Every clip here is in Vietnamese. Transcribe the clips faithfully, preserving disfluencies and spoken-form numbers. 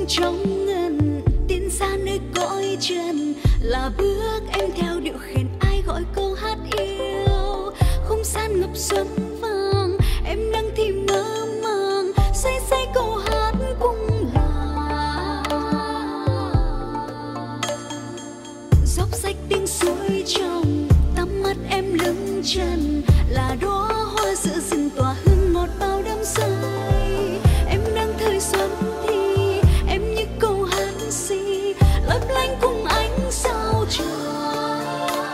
hương trong ngân, tiến xa nơi cõi trần là bước em theo điệu khen ai gọi câu hát yêu. Không gian ngập xuân vàng, em đang thì mơ màng say say câu hát cung là dốc rách tiếng suối trong tắm mắt em lưng trần là đóa hoa giữa rừng tỏa hương ngọt bao đắm say. Em đang thời xuân thì em như câu hát si lấp lánh cùng ánh sao trời.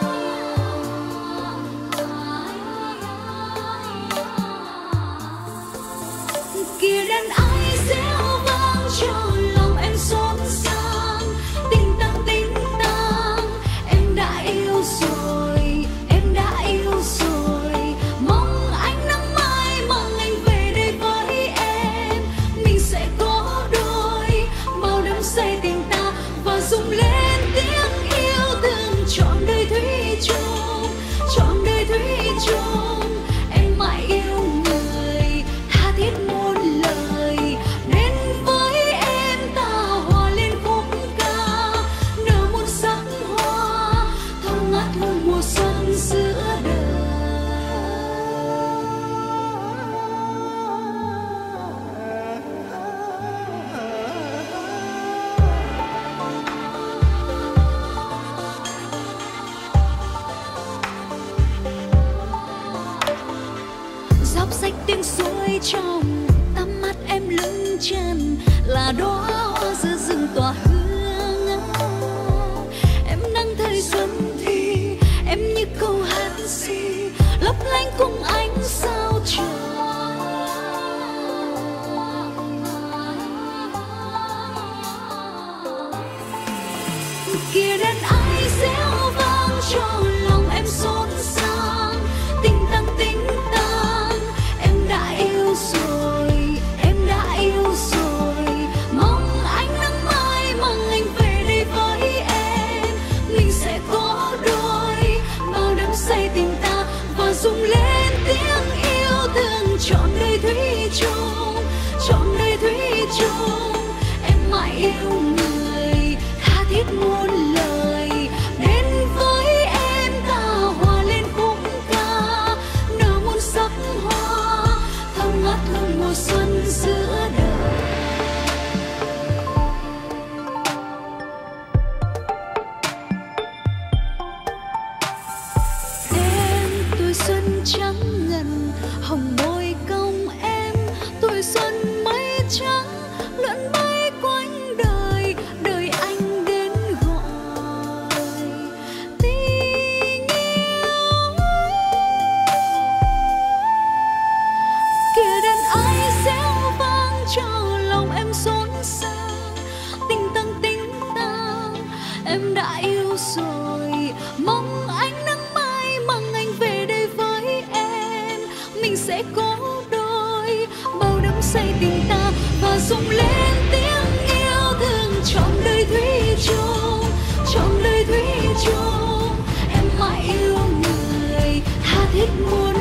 Kia đàn ái réo vang cho lòng em xốn sang, tình tăng tình tăng em đã yêu rồi, em đã yêu rồi. Mong ánh nắng mai mang anh về đây với em, mình sẽ có đôi bao đắm say tình ta và rung lên tiếng yêu thương trọn đời thủy chung, trọn đời thủy chung. Em mãi yêu người tha thiết muôn lời, đến với em ta hòa lên khúc ca, nở muôn sắc hoa thơm ngát hương mùa xuân giữa đời. Dốc rách tiếng suối trong tắm mắt em lưng trần là đóa hoa giữa rừng tỏa hương. Em đang thời xuân thì em như câu hát si lấp lánh cùng ánh sao trời. Kia đàn ái réo vang cho lòng em xốn sang, tình tăng tình tăng em đã yêu rồi, em đã yêu rồi. Mong ánh nắng mai mang anh về đây với em, mình sẽ có đôi bao đắm say tình ta và rung lên tiếng yêu thương trọn đời thủy chung, trọn đời thủy chung. Em mãi yêu người tha thiết muôn lời, đến với em ta hòa lên khúc ca, nở muôn sắc hoa thơm ngát hương mùa xuân giữa đời. Em tuổi xuân trắng ngần, hồng môi cong em, tuổi xuân mây trắng lượn bay quanh đời, đời anh đến gọi tình yêu. Kia đàn ái réo vang cho lòng em xốn sang, tình tăng tình tăng em đã yêu rồi. Mong ánh nắng mai mang anh về đây với em, mình sẽ có đôi bao đắm say tình ta và rung lên tiếng yêu thương trọn đời thủy chung, trọn đời thủy chung. Em mãi yêu người tha thiết muôn